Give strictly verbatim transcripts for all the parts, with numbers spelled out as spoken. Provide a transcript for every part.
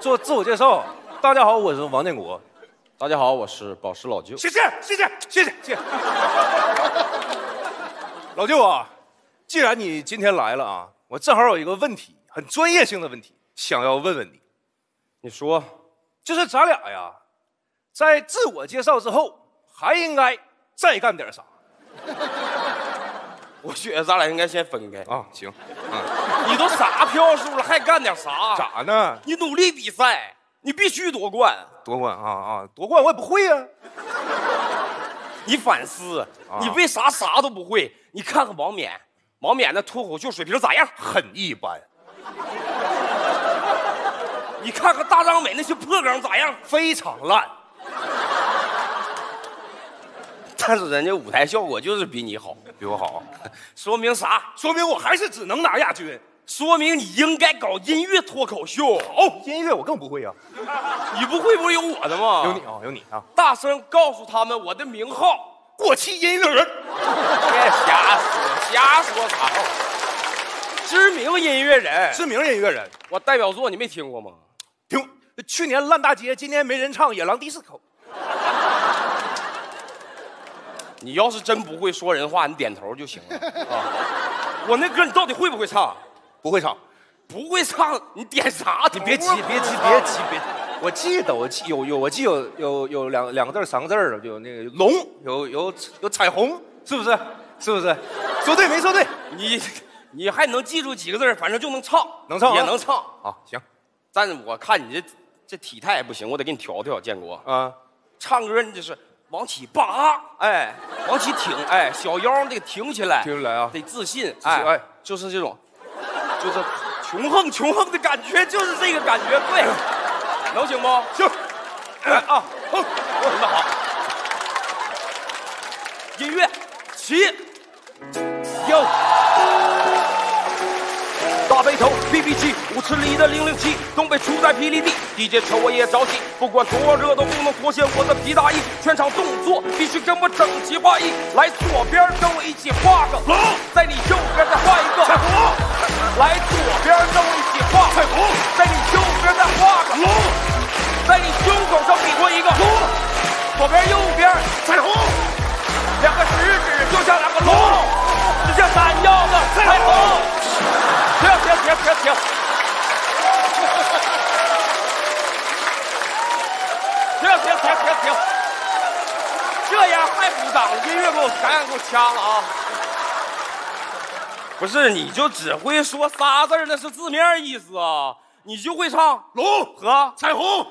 做自我介绍。大家好，我是王建国。 大家好，我是宝石老舅。 谢谢谢谢谢谢谢谢。老舅啊，既然你今天来了啊，我正好有一个问题，很专业性的问题，想要问问你。 你说， 就是咱俩呀，在自我介绍之后，还应该再干点啥？ 我觉得咱俩应该先分开啊。行，啊， 你都啥票数了，还干点啥？ 咋呢？ 你努力比赛，你必须夺冠。 夺冠啊啊！夺冠我也不会呀、啊。 你反思， 啊、 你为啥啥都不会？你看看王冕，王冕的脱口秀水平咋样？ 很一般。 你看看大张伟那些破梗咋样？ 非常烂。 但是人家舞台效果就是比你好， 比我好， 说明啥？ 说明我还是只能拿亚军。 说明你应该搞音乐脱口秀。 好，音乐我更不会啊。 你不会不是有我的吗？ 有你啊，有你啊！ 大声告诉他们我的名号： 过气音乐人。 别瞎说，瞎说啥？知名音乐人， 知名音乐人。 我代表作你没听过吗？ 听，去年烂大街，今年没人唱《野狼迪斯科》。 你要是真不会说人话，你点头就行了啊。我那歌你到底会不会唱？ 不会唱， 不会唱，你点啥？ 你别急，别急，别急，别。我记得，我记有有，我记有有有两两个字，三个字就有那个龙，有有有彩虹，是不是？是不是？说对没说对？ 你你还能记住几个字？反正就能唱， 能唱、啊、 也能唱。 好，行。 但是我看你这这体态也不行，我得给你调调，建国啊。 唱歌你就是往起拔，哎，往起挺，哎，小腰得挺起来， 挺起来啊， 得自信， 自信哎， 哎，就是这种。就是穷横穷横的感觉，就是这个感觉，对，能行不？ 行， 来啊，哼，真的好。音乐起， 有。 大背头 B B 机，舞池里的零零七，东北处在霹雳地 ，D J 瞅我也着急，不管多热都不能脱下我的皮大衣，全场动作必须跟我整齐划一，来左边跟我一起画个龙，在你右边再画一个彩虹，来左边跟我一起画彩虹，在你右边再画个龙，在你胸口上比划一个龙，左边右边彩虹，两个食指就像两个龙，就像闪耀的彩虹。停停停停停！停停停停停！这样还鼓掌？音乐给我赶紧给我掐了啊！不是，你就只会说仨字，那是字面意思啊！你就会唱龙和彩虹。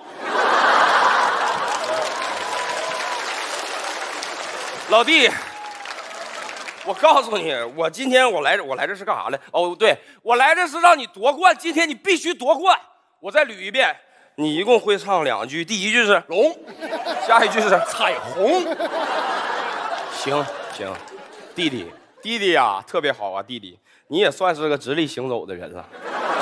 老弟。我告诉你，我今天我来这，我来这是干啥来？哦，对，我来这是让你夺冠，今天你必须夺冠。我再捋一遍，你一共会唱两句，第一句是龙，下一句是彩虹。行行，弟弟弟弟呀、啊，特别好啊，弟弟，你也算是个直立行走的人了。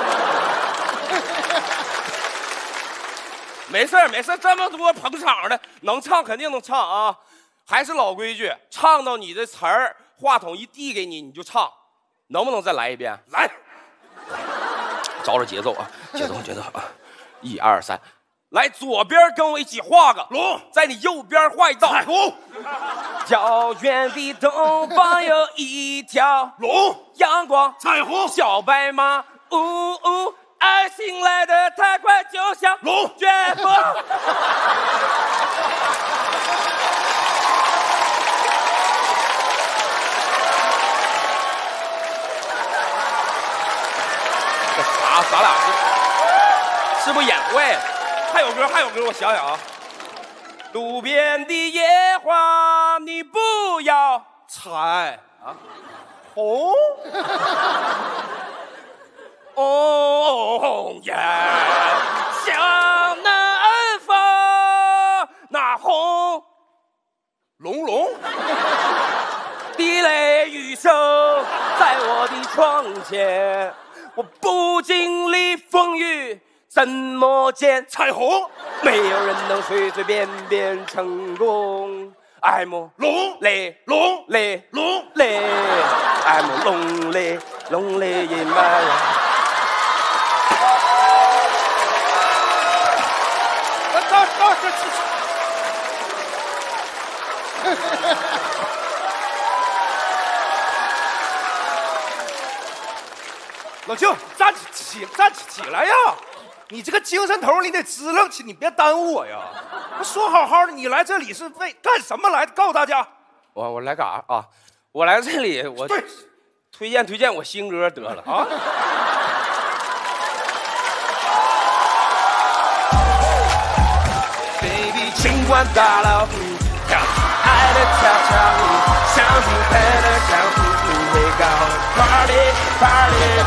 没事没事，这么多捧场的，能唱肯定能唱啊。还是老规矩，唱到你的词儿。话筒一递给你，你就唱，能不能再来一遍？来，找着节奏啊，节奏节奏啊，一二三，来左边跟我一起画个龙，在你右边画一道彩虹。遥远的东方有一条龙，阳光彩虹，小白马，呜呜，爱情来得太快，就像龙卷风。啊，咱俩是是不是演坏了？还有歌，还有歌，我想想啊。路边的野花，你不要采啊，红红颜向南方，那红龙龙滴泪雨声在我的窗前。我不经历风雨，怎么见彩虹？没有人能随随便便成功。I'm lonely, lonely, lonely. I'm lonely, lonely in my life. 这这。老舅，站起站起来呀！你这个精神头你得支棱起，你别耽误我呀！说好好的，你来这里是为干什么来的？告诉大家， 我我来干啥啊？我来这里，我对， 推荐推荐我新歌得了啊！尽管打老虎，跳起爱的跳跳舞，相信爱的相互不会高 ，Party Party。